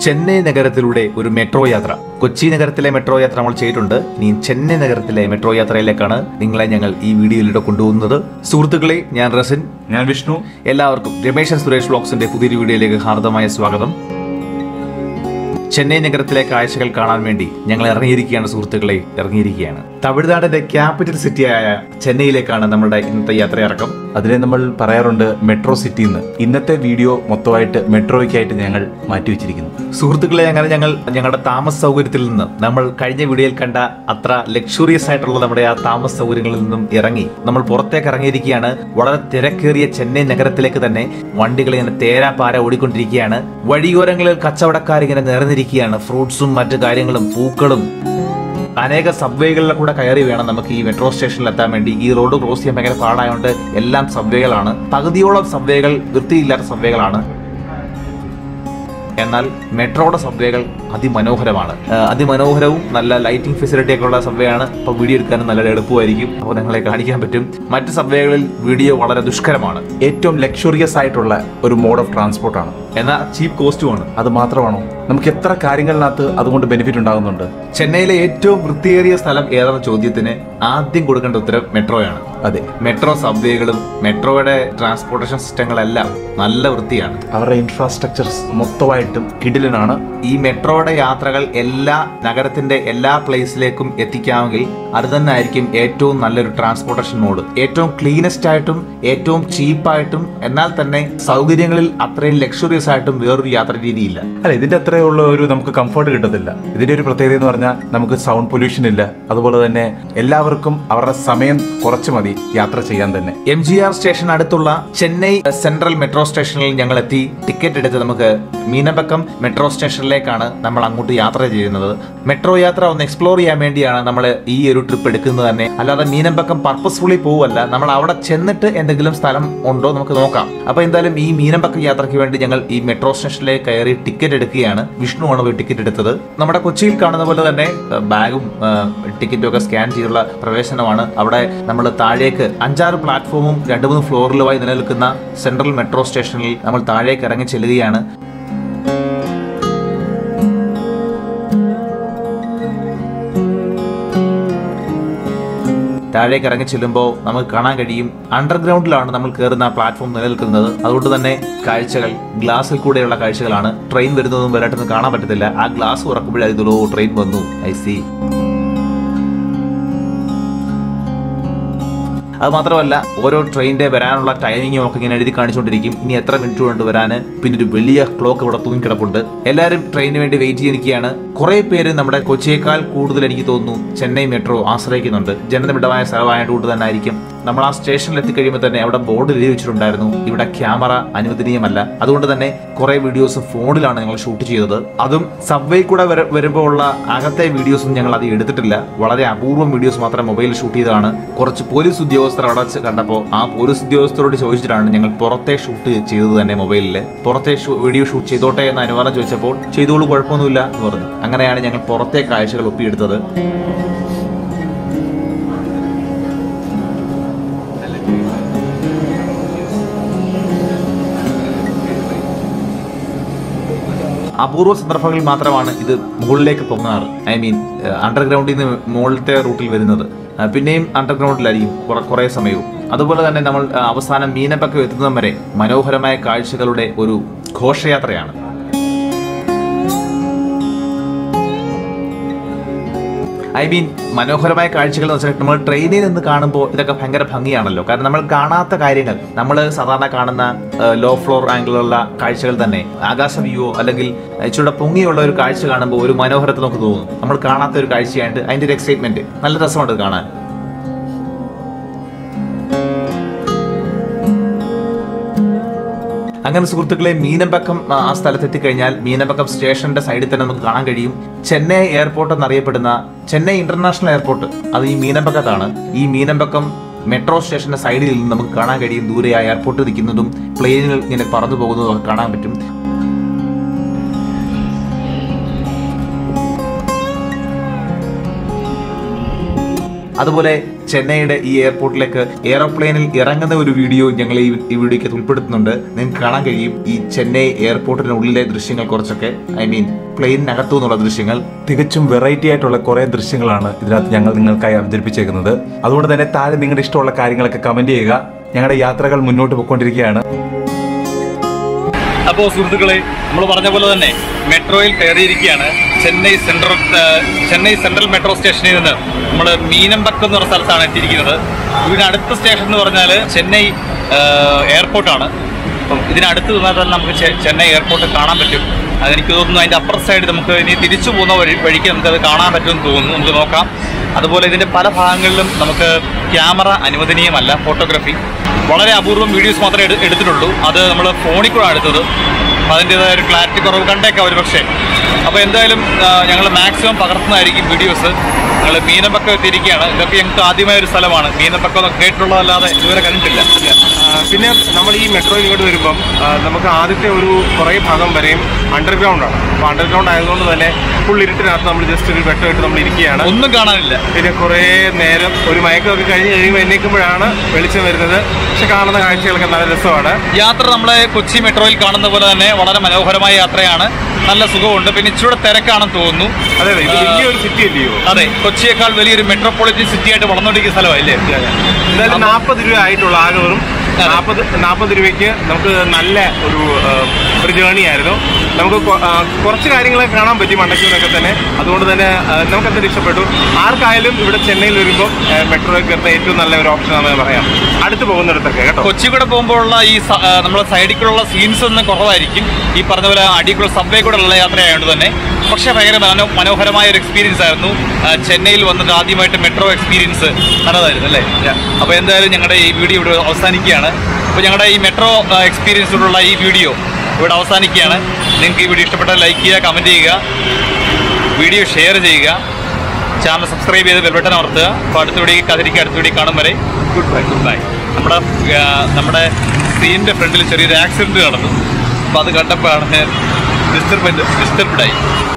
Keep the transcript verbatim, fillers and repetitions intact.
ചെന്നൈ നഗരത്തിലൂടെ ഒരു മെട്രോ യാത്ര. കൊച്ചി നഗരത്തിലെ മെട്രോ യാത്ര നമ്മൾ ചെയ്തിട്ടുണ്ട്. ഇനി ചെന്നൈ നഗരത്തിലെ മെട്രോ യാത്രയിലേക്കാണ് നിങ്ങളെ ഞങ്ങൾ ഈ വീഡിയോയിലൂടെ കൊണ്ടുപോകുന്നത്. സുഹൃത്തുക്കളെ, ഞാൻ റസിൻ, ഞാൻ വിഷ്ണു. എല്ലാവർക്കും രമേശ് സുരേഷ് വ്ലോഗ്സിന്റെ പുതിയൊരു വീഡിയോയിലേക്ക് ഹാർദമായ സ്വാഗതം. ചെന്നൈ നഗരത്തിലെ കാഴ്ചകൾ കാണാൻ വേണ്ടി ഞങ്ങൾ ഇറങ്ങിയിരിക്കുകയാണ് സുഹൃത്തുക്കളെ, ഇറങ്ങിയിരിക്കുകയാണ്. തമിഴ്നാടിന്റെ ക്യാപിറ്റൽ സിറ്റിയായ ചെന്നൈയിലേക്കാണ് നമ്മുടെ ഇന്നത്തെ യാത്രയിറക്കം. അതിനെ നമ്മൾ പറയാറുണ്ട് മെട്രോ സിറ്റി എന്ന്. ഇന്നത്തെ വീഡിയോ മൊത്തമായിട്ട് മെട്രോയ്ക്കായിട്ട് ഞങ്ങൾ മാറ്റിവെച്ചിരിക്കുന്നു. സുഹൃത്തുക്കളെ, അങ്ങനെ ഞങ്ങൾ ഞങ്ങളുടെ താമസ സൗകര്യത്തിൽ നിന്ന് നമ്മൾ കഴിഞ്ഞ വീഡിയോയിൽ കണ്ട അത്ര ലക്ഷറിയസ് ആയിട്ടുള്ള നമ്മുടെ ആ താമസ സൗകര്യങ്ങളിൽ നിന്നും ഇറങ്ങി നമ്മൾ പുറത്തേക്ക് ഇറങ്ങിയിരിക്കുകയാണ്. വളരെ തിരക്കേറിയ ചെന്നൈ നഗരത്തിലേക്ക് തന്നെ വണ്ടികൾ ഇങ്ങനെ തേരാപാര ഓടിക്കൊണ്ടിരിക്കുകയാണ്. വഴിയോരങ്ങളിൽ കച്ചവടക്കാരിങ്ങനെ നിറഞ്ഞിരിക്കുകയാണ്. ഫ്രൂട്ട്സും മറ്റു കാര്യങ്ങളും പൂക്കളും. അനേക സബ്വേകളിലെ കൂടെ കയറി വേണം നമുക്ക് ഈ മെട്രോ സ്റ്റേഷനിൽ എത്താൻ വേണ്ടി. ഈ റോഡ് ക്രോസ് ചെയ്യാൻ ഭയങ്കര പാടായതുകൊണ്ട് എല്ലാം സബ്വേകളാണ്. പകുതിയോളം സബ്വേകൾ വൃത്തിയില്ലാത്ത സബ്വേകളാണ്. എന്നാൽ മെട്രോയുടെ സബ്വേകൾ അതിമനോഹരമാണ്. അതിമനോഹരവും നല്ല ലൈറ്റിംഗ് ഫെസിലിറ്റി ഒക്കെ ഉള്ള സബ്വേ ആണ്. അപ്പോൾ വീഡിയോ എടുക്കാനും നല്ല എളുപ്പമായിരിക്കും. അപ്പോൾ നിങ്ങളെ കാണിക്കാൻ പറ്റും. മറ്റ് സബ്വേകളിൽ വീഡിയോ വളരെ ദുഷ്കരമാണ്. ഏറ്റവും ലക്ഷറിയസ് ആയിട്ടുള്ള ഒരു മോഡ് ഓഫ് ട്രാൻസ്പോർട്ട് ആണ്, എന്നാൽ ചീപ്പ് കോസ്റ്റുമാണ്. അത് മാത്രമാണോ? നമുക്ക് എത്ര കാര്യങ്ങളിനകത്ത് അതുകൊണ്ട് ബെനിഫിറ്റ് ഉണ്ടാകുന്നുണ്ട്. ചെന്നൈയിലെ ഏറ്റവും വൃത്തിയേറിയ സ്ഥലം ഏതെന്ന ചോദ്യത്തിന് ആദ്യം കൊടുക്കേണ്ട ഉത്തരം മെട്രോയാണ്. അതെ, മെട്രോ സബ്വേകളും മെട്രോയുടെ ട്രാൻസ്പോർട്ടേഷൻ സിസ്റ്റങ്ങളെല്ലാം നല്ല വൃത്തിയാണ്. അവരുടെ ഇൻഫ്രാസ്ട്രക്ചർസ് മൊത്തമായിട്ടും കിടിലനാണ്. ഈ മെട്രോയുടെ യാത്രകൾ എല്ലാ നഗരത്തിന്റെ എല്ലാ പ്ലേസിലേക്കും എത്തിക്കാമെങ്കിൽ അത് തന്നെ ആയിരിക്കും ഏറ്റവും നല്ലൊരു ട്രാൻസ്പോർട്ടേഷൻ മോഡ്. ഏറ്റവും ക്ലീനസ്റ്റ് ആയിട്ടും ഏറ്റവും ചീപ്പായിട്ടും എന്നാൽ തന്നെ സൗകര്യങ്ങളിൽ അത്രയും ലക്ഷറിയസ് ആയിട്ടും വേറൊരു യാത്ര രീതിയില്ല. അല്ല, ഇതിന്റെ അത്രയുള്ള ഒരു നമുക്ക് കംഫർട്ട് കിട്ടത്തില്ല. ഇതിന്റെ ഒരു പ്രത്യേകത എന്ന് പറഞ്ഞാൽ നമുക്ക് സൗണ്ട് പൊല്യൂഷൻ ഇല്ല. അതുപോലെ തന്നെ എല്ലാവർക്കും അവരുടെ സമയം കുറച്ച് മതി യാത്ര ചെയ്യാൻ തന്നെ. എം ജി ആർ സ്റ്റേഷൻ അടുത്തുള്ള ചെന്നൈ സെൻട്രൽ മെട്രോ സ്റ്റേഷനിൽ ഞങ്ങൾ എത്തി. ടിക്കറ്റ് എടുത്ത് നമുക്ക് മീനമ്പക്കം മെട്രോ സ്റ്റേഷനിലേക്കാണ് നമ്മൾ അങ്ങോട്ട് യാത്ര ചെയ്യുന്നത്. മെട്രോ യാത്ര ഒന്ന് എക്സ്പ്ലോർ ചെയ്യാൻ വേണ്ടിയാണ് നമ്മൾ ഈ ഒരു ട്രിപ്പ് എടുക്കുന്നത് തന്നെ. അല്ലാതെ മീനമ്പക്കം പർപ്പസ്ഫുള്ളി പോവല്ല. നമ്മൾ അവിടെ ചെന്നിട്ട് എന്തെങ്കിലും സ്ഥലം ഉണ്ടോ നമുക്ക് നോക്കാം. അപ്പൊ എന്തായാലും ഈ മീനമ്പക്കം യാത്രയ്ക്ക് വേണ്ടി ഞങ്ങൾ ഈ മെട്രോ സ്റ്റേഷനിലേക്ക് കയറി ടിക്കറ്റ് എടുക്കുകയാണ്. വിഷ്ണുവാണ് പോയി ടിക്കറ്റ് എടുത്തത്. നമ്മുടെ കൊച്ചിയിൽ കാണുന്ന പോലെ തന്നെ ബാഗും ടിക്കറ്റും ഒക്കെ സ്കാൻ ചെയ്തുള്ള പ്രവേശനമാണ്. അവിടെ നമ്മൾ താഴേക്ക് അഞ്ചാറ് പ്ലാറ്റ്ഫോമും രണ്ട് മൂന്ന് ഫ്ലോറിലുമായി നിലനിൽക്കുന്ന സെൻട്രൽ മെട്രോ സ്റ്റേഷനിൽ നമ്മൾ താഴേക്ക് ഇറങ്ങി ചെല്ലുകയാണ്. താഴേക്ക് ഇറങ്ങി ചെല്ലുമ്പോൾ നമുക്ക് കാണാൻ കഴിയും അണ്ടർഗ്രൗണ്ടിലാണ് നമ്മൾ കയറുന്ന പ്ലാറ്റ്ഫോം നിലനിൽക്കുന്നത്. അതുകൊണ്ട് തന്നെ കാഴ്ചകൾ ഗ്ലാസിൽ കൂടെയുള്ള കാഴ്ചകളാണ്. ട്രെയിൻ വരുന്നതും വരാട്ടൊന്നും കാണാൻ പറ്റത്തില്ല. ആ ഗ്ലാസ് തുറക്കുമ്പോഴായിരുന്നു ട്രെയിൻ വന്നു. I C. അത് മാത്രമല്ല, ഓരോ ട്രെയിനിന്റെ വരാനുള്ള ടൈമിങ്ങും ഒക്കെ ഇങ്ങനെ എഴുതി കാണിച്ചുകൊണ്ടിരിക്കും. ഇനി എത്ര മിനിറ്റ് കൊണ്ട് വരാന്. പിന്നെ ഒരു വലിയ ക്ലോക്ക് ഇവിടെ തൂങ്ങിക്കിടപ്പുണ്ട്. എല്ലാവരും ട്രെയിനിന് വേണ്ടി വെയിറ്റ് ചെയ്തിരിക്കുകയാണ്. കുറെ പേര് നമ്മുടെ കൊച്ചിയേക്കാൾ കൂടുതൽ എനിക്ക് തോന്നുന്നു ചെന്നൈ മെട്രോ ആശ്രയിക്കുന്നുണ്ട്. ജനനിബിഡമായ സ്ഥലമായതുകൊണ്ട് തന്നെ ആയിരിക്കും. നമ്മൾ ആ സ്റ്റേഷനിൽ എത്തിക്കഴിയുമ്പോൾ തന്നെ അവിടെ ബോർഡ് എഴുതി വെച്ചിട്ടുണ്ടായിരുന്നു, ഇവിടെ ക്യാമറ അനുവദനീയമല്ല. അതുകൊണ്ട് തന്നെ കുറെ വീഡിയോസ് ഫോണിലാണ് ഞങ്ങൾ ഷൂട്ട് ചെയ്തത്. അതും സബ്വേ കൂടെ വരുമ്പോൾ ഉള്ള അകത്തെ വീഡിയോസും ഞങ്ങൾ അത് എടുത്തിട്ടില്ല. വളരെ അപൂർവം വീഡിയോസ് മാത്രം മൊബൈലിൽ ഷൂട്ട് ചെയ്തതാണ്. കുറച്ച് പോലീസ് ഉദ്യോഗസ്ഥർ അവിടെ കണ്ടപ്പോൾ ആ പോലീസ് ഉദ്യോഗസ്ഥരോട് ചോദിച്ചിട്ടാണ് ഞങ്ങൾ പുറത്തെ ഷൂട്ട് ചെയ്തത് തന്നെ. മൊബൈലിൽ പുറത്തെ വീഡിയോ ഷൂട്ട് ചെയ്തോട്ടെ എന്ന് അനുവാദം ചോദിച്ചപ്പോൾ ചെയ്തോളൂ, കുഴപ്പമൊന്നുമില്ല എന്ന് പറഞ്ഞു. അങ്ങനെയാണ് ഞങ്ങൾ പുറത്തെ കാഴ്ചകൾ ഒപ്പിയെടുത്തത്. അപൂർവ സന്ദർഭങ്ങളിൽ മാത്രമാണ് ഇത് മുകളിലേക്ക് പൊങ്ങാറ്. ഐ മീൻ അണ്ടർഗ്രൗണ്ടിൽ നിന്ന് മുകളിലത്തെ റൂട്ടിൽ വരുന്നത്. പിന്നെയും അണ്ടർഗ്രൗണ്ടിലായിരിക്കും കുറെ സമയവും. അതുപോലെ തന്നെ നമ്മൾ അവസാനം മീനമ്പക്കം എത്തുന്നതും വരെ മനോഹരമായ കാഴ്ചകളുടെ ഒരു ഘോഷയാത്രയാണ്. ഐ മീൻ മനോഹരമായ കാഴ്ചകൾ എന്ന് വെച്ചാൽ നമ്മൾ ട്രെയിനിൽ നിന്ന് കാണുമ്പോൾ ഇതൊക്കെ ഭയങ്കര ഭംഗിയാണല്ലോ. കാരണം നമ്മൾ കാണാത്ത കാര്യങ്ങൾ, നമ്മൾ സാധാരണ കാണുന്ന ലോ ഫ്ലോർ ആംഗിളുള്ള കാഴ്ചകൾ തന്നെ ആകാശ വ്യൂവോ അല്ലെങ്കിൽ ഇച്ചിരി പൊങ്ങിയുള്ള ഒരു കാഴ്ച കാണുമ്പോൾ ഒരു മനോഹരത്തിൽ നമുക്ക് തോന്നും. നമ്മൾ കാണാത്ത ഒരു കാഴ്ചയായിട്ട് അതിൻ്റെ ഒരു എക്സൈറ്റ്മെന്റ് നല്ല രസമുണ്ട് കാണാൻ. അങ്ങനെ സുഹൃത്തുക്കളെ, മീനമ്പക്കം ആ സ്ഥലത്ത് എത്തിക്കഴിഞ്ഞാൽ മീനമ്പക്കം സ്റ്റേഷന്റെ സൈഡിൽ തന്നെ നമുക്ക് കാണാൻ കഴിയും ചെന്നൈ എയർപോർട്ട് എന്നറിയപ്പെടുന്ന ചെന്നൈ ഇന്റർനാഷണൽ എയർപോർട്ട്. അത് ഈ മീനമ്പക്കത്താണ്. ഈ മീനമ്പക്കം മെട്രോ സ്റ്റേഷന്റെ സൈഡിൽ നിന്ന് നമുക്ക് കാണാൻ കഴിയും ദൂരെ ആ എയർപോർട്ട് നിൽക്കുന്നതും പ്ലെയിനുകൾ ഇങ്ങനെ പറന്നു പോകുന്നതും ഒക്കെ കാണാൻ പറ്റും. അതുപോലെ ചെന്നൈയുടെ ഈ എയർപോർട്ടിലേക്ക് എയർപ്ലെയിനിൽ ഇറങ്ങുന്ന ഒരു വീഡിയോ ഞങ്ങൾ ഈ ഈ വീഡിയോയ്ക്ക് ഉൾപ്പെടുത്തുന്നുണ്ട്. നിങ്ങൾക്ക് കാണാൻ കഴിയും ഈ ചെന്നൈ എയർപോർട്ടിനുള്ളിലെ ദൃശ്യങ്ങൾ, കുറച്ചൊക്കെ ഐ മീൻ പ്ലെയിനിനകത്തു നിന്നുള്ള ദൃശ്യങ്ങൾ. തികച്ചും വെറൈറ്റി ആയിട്ടുള്ള കുറെ ദൃശ്യങ്ങളാണ് ഇതിനകത്ത് ഞങ്ങൾ നിങ്ങൾക്കായി അവതരിപ്പിച്ചേക്കുന്നത്. അതുകൊണ്ട് തന്നെ താഴെ നിങ്ങളുടെ ഇഷ്ടമുള്ള കാര്യങ്ങളൊക്കെ കമന്റ് ചെയ്യുക. ഞങ്ങളുടെ യാത്രകൾ മുന്നോട്ട് പോയിക്കൊണ്ടിരിക്കുകയാണ്. അപ്പോൾ സുഹൃത്തുക്കളെ, നമ്മൾ പറഞ്ഞ പോലെ തന്നെ മെട്രോയിൽ കയറിയിരിക്കുകയാണ്. Chennai central Chennai central metro സ്റ്റേഷനിൽ നിന്ന് നമ്മൾ മീനമ്പക്കം എന്ന് പറഞ്ഞ സ്ഥലത്താണ് എത്തിയിരിക്കുന്നത്. ഇതിന് അടുത്ത സ്റ്റേഷൻ എന്ന് പറഞ്ഞാൽ ചെന്നൈ എയർപോർട്ടാണ്. അപ്പം ഇതിനടുത്ത് നിന്നാൽ തന്നെ നമുക്ക് ചെന്നൈ എയർപോർട്ട് കാണാൻ പറ്റും. അതെനിക്ക് തോന്നുന്നു അതിൻ്റെ അപ്പർ സൈഡ് നമുക്ക് ഇനി തിരിച്ചു പോകുന്ന വഴി വഴിക്ക് നമുക്കത് കാണാൻ പറ്റുമെന്ന് തോന്നുന്നു. നമുക്ക് നോക്കാം. അതുപോലെ ഇതിൻ്റെ പല ഭാഗങ്ങളിലും നമുക്ക് ക്യാമറ അനുവദനീയമല്ല. ഫോട്ടോഗ്രാഫി വളരെ അപൂർവം വീഡിയോസ് മാത്രമേ എടുത്തിട്ടുള്ളൂ. അത് നമ്മൾ ഫോണിൽ കൂടെ എടുത്തത്. അപ്പം അതിൻ്റേതായ ഒരു ക്ലാരിറ്റി കുറവ് കണ്ടേക്കാം ഒരു പക്ഷേ. അപ്പോൾ എന്തായാലും ഞങ്ങൾ മാക്സിമം പകർത്തുന്നതായിരിക്കും വീഡിയോസ്. ഞങ്ങൾ മീനമ്പക്കം എത്തിയിരിക്കുകയാണ്. ഇതൊക്കെ ഞങ്ങൾക്ക് ആദ്യമായ ഒരു സ്ഥലമാണ്. മീനമ്പക്കം എന്നൊക്കെ കേട്ടിട്ടുള്ളതല്ലാതെ ഇതുവരെ കണ്ടിട്ടില്ല. പിന്നെ നമ്മൾ ഈ മെട്രോയിൽ ഇങ്ങോട്ട് വരുമ്പം നമുക്ക് ആദ്യത്തെ ഒരു കുറേ ഭാഗം വരെയും അണ്ടർഗ്രൗണ്ടാണ്. അപ്പോൾ അണ്ടർഗ്രൗണ്ട് ആയതുകൊണ്ട് തന്നെ ഫുൾ ഇരുട്ടിനകത്ത് നമ്മൾ ജസ്റ്റ് ഒരു വെട്ടം ഇട്ട് നമ്മൾ ഇരിക്കുകയാണ്. ഒന്നും കാണാനില്ല. പിന്നെ കുറേ നേരം ഒരു മയക്കമൊക്കെ കഴിഞ്ഞ് കഴിയുമ്പോൾ എണ്ണീക്കുമ്പോഴാണ് വെളിച്ചം വരുന്നത്. പക്ഷെ കാണുന്ന കാഴ്ചകളൊക്കെ നല്ല രസമാണ്. യാത്ര നമ്മളെ കൊച്ചി മെട്രോയിൽ കാണുന്ന പോലെ തന്നെ വളരെ മനോഹരമായ യാത്രയാണ്. നല്ല സുഖമുണ്ട്. പിന്നെ ഇച്ചിരി തിരക്കാണെന്ന് തോന്നുന്നു. അതെ അതെ, ഇത് വലിയൊരു സിറ്റി അല്ലയോ? അതെ, കൊച്ചിയേക്കാൾ വലിയൊരു മെട്രോപൊളിറ്റൻ സിറ്റി ആയിട്ട് വളർന്നുകൊണ്ടിരിക്കുന്ന സ്ഥലമല്ലേ? എന്തായാലും നാൽപ്പത് രൂപ ആയിട്ടുള്ള ആകെ വെറും നാൽപ്പത് നാൽപ്പത് രൂപയ്ക്ക് നമുക്ക് നല്ല ഒരു ഒരു ജേണി ആയിരുന്നു. നമുക്ക് കുറച്ച് കാര്യങ്ങളൊക്കെ കാണാൻ പറ്റി മണ്ടയ്ക്കൂരൊക്കെ തന്നെ. അതുകൊണ്ട് തന്നെ നമുക്ക് എന്തൊരു ഇഷ്ടപ്പെട്ടു. ആർക്കായാലും ഇവിടെ ചെന്നൈയിൽ വരുമ്പോൾ മെട്രോയിൽ കയറുന്ന ഏറ്റവും നല്ല ഒരു ഓപ്ഷൻ ആണെന്ന് പറയാം. അടുത്ത് പോകുന്നിടത്തൊക്കെ കേട്ടോ. കൊച്ചി കൂടെ പോകുമ്പോഴുള്ള ഈ നമ്മുടെ സൈഡിൽ കൂടെയുള്ള സീൻസ് ഒന്നും കുറവായിരിക്കും. ഈ പറഞ്ഞ പോലെ അടിക്കുള്ള സബ്വേ കൂടെ ഉള്ള യാത്രയായതുകൊണ്ട് തന്നെ. പക്ഷേ ഭയങ്കര മനോഹരമായ ഒരു എക്സ്പീരിയൻസ് ആയിരുന്നു. ചെന്നൈയിൽ വന്നിട്ട് ആദ്യമായിട്ട് മെട്രോ എക്സ്പീരിയൻസ് നല്ലതായിരുന്നു അല്ലേ? അപ്പോൾ എന്തായാലും ഞങ്ങളുടെ ഈ വീഡിയോ ഇവിടെ അവസാനിക്കുകയാണ്. അപ്പോൾ ഞങ്ങളുടെ ഈ മെട്രോ എക്സ്പീരിയൻസിലുള്ള ഈ വീഡിയോ ഇവിടെ അവസാനിക്കുകയാണ്. നിങ്ങൾക്ക് ഈ വീഡിയോ ഇഷ്ടപ്പെട്ടാൽ ലൈക്ക് ചെയ്യുക, കമൻറ്റ് ചെയ്യുക, വീഡിയോ ഷെയർ ചെയ്യുക, ചാനൽ സബ്സ്ക്രൈബ് ചെയ്ത് ബെൽ ബട്ടൺ അമർത്തുക. അപ്പോൾ അടുത്ത വീഡിയോ കഥരിക്കുക. അടുത്ത വീഡിയോ കാണും വരെ ഗുഡ് ബൈ. Good bye. നമ്മുടെ നമ്മുടെ സ്ക്രീനിൻ്റെ ഫ്രണ്ടിൽ ചെറിയൊരു ആക്സിഡൻറ്റ് നടന്നു. അപ്പോൾ അത് കണ്ടപ്പോഴാണ് ഡിസ്റ്റർബ് ഡിസ്റ്റർബ്ഡായി.